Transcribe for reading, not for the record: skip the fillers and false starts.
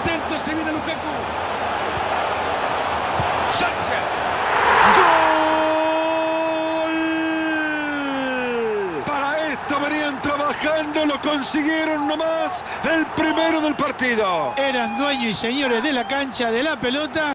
Atento, se viene Lukaku. Sánchez. ¡Gol! Para esto venían trabajando, lo consiguieron nomás. El primero del partido. Eran dueños y señores de la cancha, de la pelota.